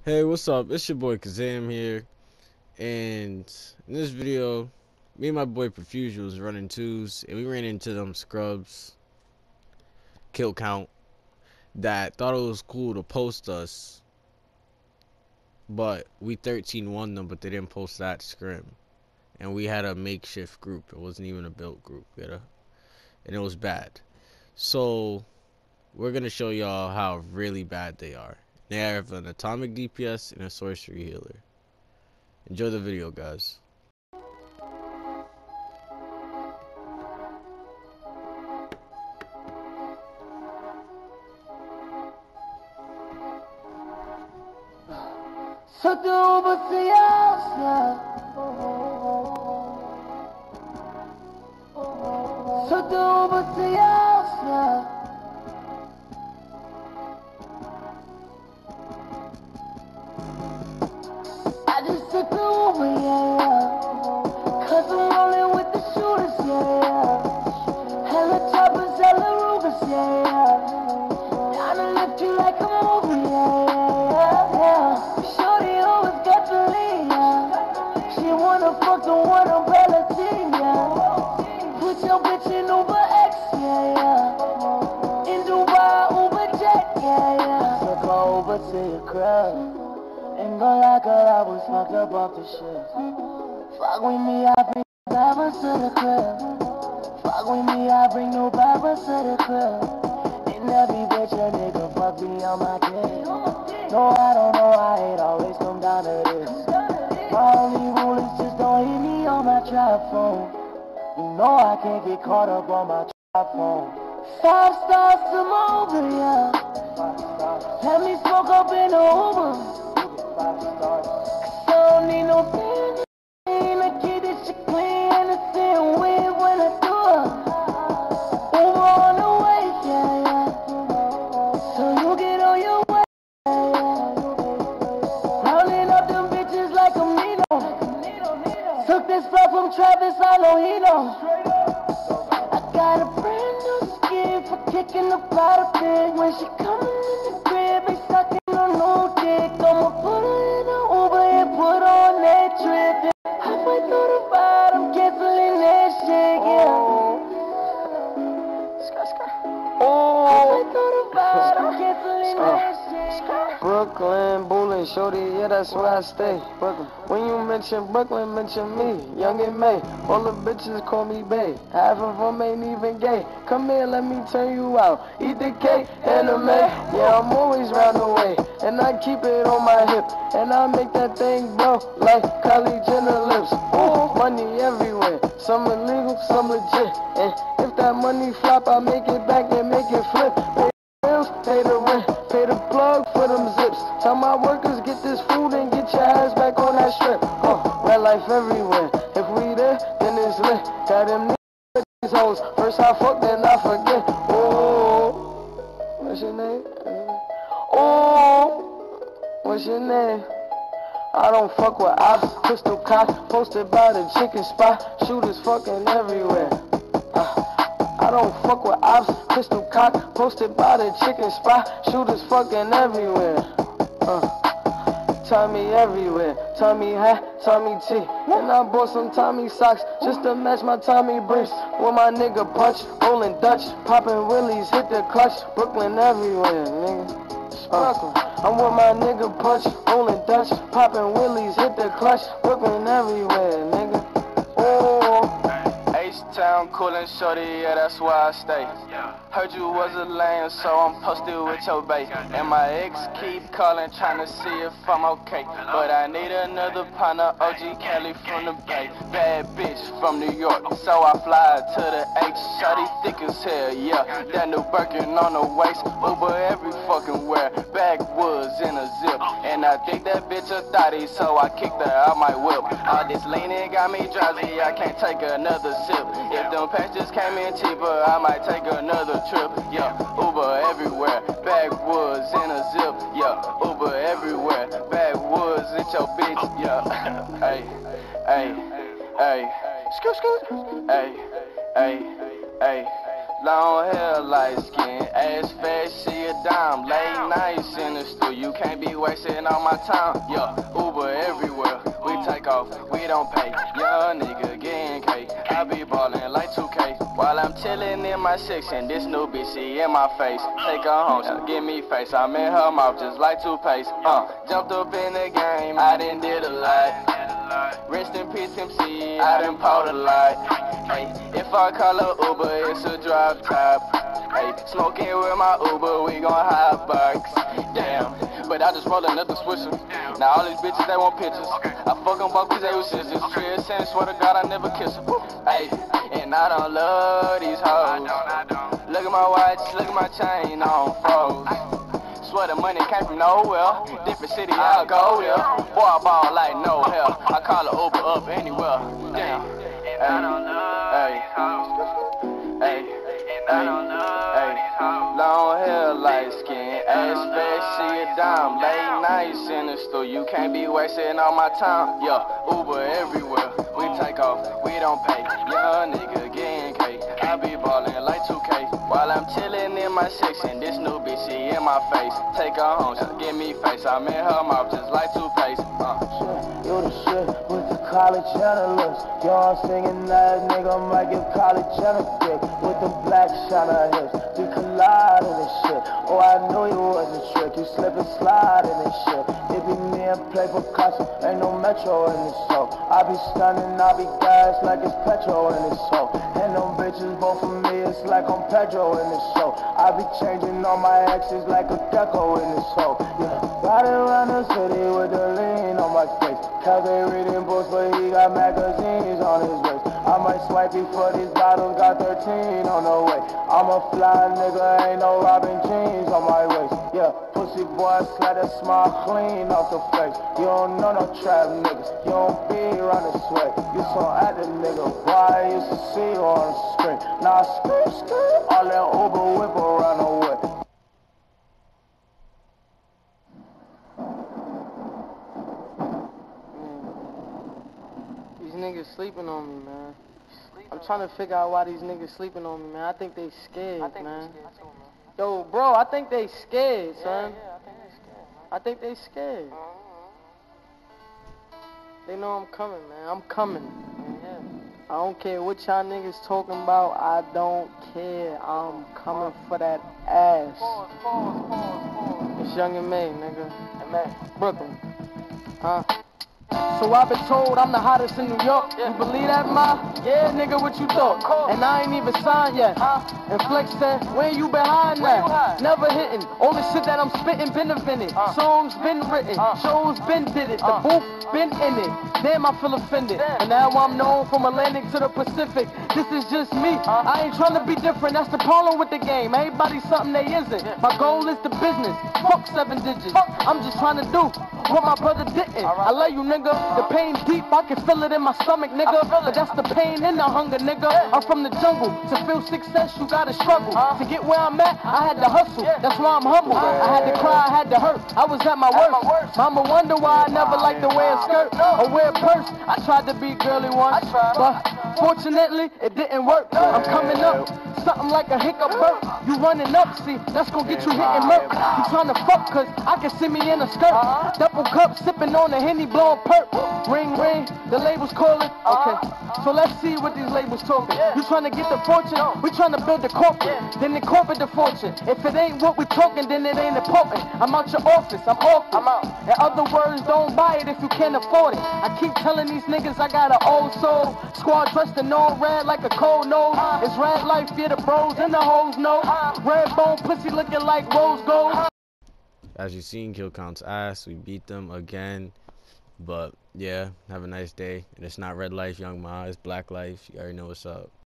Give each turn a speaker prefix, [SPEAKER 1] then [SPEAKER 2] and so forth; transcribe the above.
[SPEAKER 1] Hey, what's up? It's your boy Kazam here, and in this video, me and my boy Perfusion was running twos, and we ran into them scrubs, kill count, that thought it was cool to post us, but we 13-1 them, but they didn't post that scrim, and we had a makeshift group. It wasn't even a built group, and it was bad. So we're gonna show y'all how really bad they are. They have an atomic DPS and a sorcery healer. Enjoy the video, guys.
[SPEAKER 2] I just took the Uber, yeah. Cause I'm rolling with the shooters, yeah. Hella choppers, hella Rugers, yeah. Down to lift you like a movie, yeah. Shorty always got the lead, yeah. She wanna fuck the one umbrella team, yeah. Put your bitch in Uber X, yeah. In Dubai, Uber jet, yeah. Took her over to your crib. Ain't gonna lie, girl, I was fucked up off the shit. Fuck with me, I bring no barbers to the crib. Fuck with me, I bring no barbers to the crib. And every bitch a nigga fuck me on my dick. No, I don't know, I ain't always come down to this. My only rule is just don't hit me on my trap phone. You know I can't get caught up on my trap phone. 5 stars to move, yeah. Let me smoke up in the Uber. Cause I don't need no thing. I keep this shit clean and it's in weird when I do it. Over on the way, yeah. So you get on your way, yeah. Rounding up them bitches like a Mino. Took this spot from Travis, I know he knows. I got a brand new skin for kicking the bottle pig. When she coming in the crib, they sucking on no dick. I'ma put her in the Uber and put on that trip. Halfway through the ride, I'm canceling that shit, yeah. Halfway through the ride, I'm canceling that shit.
[SPEAKER 3] Brooklyn, Boolin, Shorty, yeah, that's where I stay. Brooklyn. When you mention Brooklyn, mention me, Young and May. All the bitches call me Bay. Half of them ain't even gay. Come here, let me turn you out. Eat the cake, anime. Yeah, I'm always round the way. And I keep it on my hip. And I make that thing blow like Kylie Jenner lips. Ooh, money everywhere. Some illegal, some legit. And if that money flop, I make it back and make it flip. Pay the rent, pay the plug for them zips. Tell my workers get this food and get your ass back on that strip. Red life everywhere. If we there, then it's lit. Got them these hoes. First I fuck, then I forget. Oh, what's your name? Oh, what's your name? I don't fuck with ops. Pistol cock, posted by the chicken spot. Shooters fucking everywhere. I don't fuck with ops, pistol cock, posted by the chicken spot, shooters fucking everywhere. Tommy everywhere, Tommy hat, Tommy T. And I bought some Tommy socks just to match my Tommy briefs. With my nigga Punch, rolling Dutch, popping willies, hit the clutch, Brooklyn everywhere, nigga. I'm with my nigga Punch, rolling Dutch, popping willies, hit the clutch, Brooklyn everywhere, nigga. Oh.
[SPEAKER 4] H-Town, coolin' shorty, yeah, that's where I stay. Heard you was a lame, so I'm posted with your bae. And my ex keep calling, tryna see if I'm okay. But I need another partner, OG Kelly from the Bay. Bad bitch from New York, so I fly to the H. Shorty thick as hell, yeah. That new Birkin on the waist, Uber every fucking where. Backwoods in a zip, and I think that bitch a thotty, so I kicked her out my whip. All this leaning got me drowsy, I can't take another sip. If them packs just came in cheaper, I might take another trip. Yeah, Uber everywhere, backwoods in a zip. Yeah, Uber everywhere, backwoods it's your bitch. Yeah, hey, hey, hey, scoot, scoot, hey, hey, hey. Long hair, light skin, ass fat, she a dime. Late nights in the studio, you can't be wasting all my time. Yeah, Uber everywhere, we take off, we don't pay. Young nigga getting cake, I be ballin' like 2K. While I'm chillin' in my section, this new bitch, she in my face. Take her home, she give me face, I'm in her mouth just like toothpaste. Jumped up in the game, I done did a lot. Rest in peace, MC, I done poured a lot. Hey, if I call her Uber, it's a drop top. Hey, smoking with my Uber, we gon' hot box. Damn, but I just roll another swisher. Now all these bitches, they want pictures. I fuck them both cause they was sisters. Trish and swear to God, I never kiss her. Hey, and I don't love these hoes. Look at my watch, look at my chain on froze. Swear the money came from nowhere. Different city, I'll go there. Boy, I ball like no hell. I call her Uber up anywhere. Damn. Hey, hey, hey, long hair, light skin, ass fat, she a dime. Late nights in the studio, you can't be wasting all my time. Yeah, Uber everywhere, we take off, we don't pay. Young nigga getting cake, I be ballin' like 2K. While I'm chillin' in my section, this new bitch, she in my face. Take her home, she give me face, I'm in her mouth just like toothpaste.
[SPEAKER 3] You the shit with the college analysts. Y'all singing that nigga might give college a dick. With the black shiner hips, we collide in this shit. Oh, I knew you was a trick. You slip and slide in this shit. It be me and play Picasso, ain't no metro in this show. I be stunning, I be gas like it's petrol in this show. And them bitches both for me, it's like I'm Pedro in this show. I be changing all my exes like a gecko in this show. Yeah, riding around the city with the lean on my face. Cafe reading books, but he got magazines on his waist. I might swipe before these bottles, got 13 on the way. I'm a fly nigga, ain't no Robin jeans on my waist. Yeah, pussy boy, slide that smile clean off the face. You don't know no trap niggas, you don't be around this way. You saw at the nigga, boy, I used to see you on the screen. Now scream, all that Uber whip around the way.
[SPEAKER 5] These niggas sleeping on me, man. I'm trying to figure out why these niggas sleeping on me, man. I think they scared, man. Yo, bro, I think they scared, son. I think they scared. They know I'm coming, man. I'm coming. I don't care what y'all niggas talking about. I don't care. I'm coming for that ass. It's Young and May, nigga. Brooklyn. Huh? So I've been told I'm the hottest in New York. You believe that, ma? Yeah, nigga, what you thought? And I ain't even signed yet. And Flex said, where you behind that? Never hitting. All the shit that I'm spitting been invented. Songs been written. Shows been did it. The booth been in it. Damn, I feel offended. And now I'm known from Atlantic to the Pacific. This is just me. I ain't trying to be different. That's the problem with the game. Everybody's something they isn't. My goal is the business. Fuck 7 digits. I'm just trying to do what my brother didn't. I love you, nigga. The pain deep, I can feel it in my stomach, nigga. But that's the pain and the hunger, nigga. I'm from the jungle. To feel success, you gotta struggle. To get where I'm at, I had to hustle. That's why I'm humble. I had to cry, I had to hurt. I was at my worst. Mama wonder why I never liked to wear a skirt or wear a purse. I tried to be girly once, but fortunately, it didn't work. I'm coming up, something like a hiccup burp. You running up, see, that's gonna get you hitting murk. You trying to fuck, cause I can see me in a skirt. Double cup, sipping on the Henny, blowing perp. Ring, ring, the label's calling. Okay, so let's see what these labels talking. You trying to get the fortune, we trying to build the corporate. Then the corporate the fortune. If it ain't what we talking, then it ain't important. I'm out your office, I'm off it. In other words, don't buy it if you can't afford it. I keep telling these niggas I got an old soul. Squad dressed in all red like a cold nose. It's red life, yeah, the bros and the hoes know. Red bone pussy looking like rose gold.
[SPEAKER 1] As you seen, Kill Count's ass. We beat them again. But yeah, have a nice day. And it's not Red Life, Young Ma. It's Black Life. You already know what's up.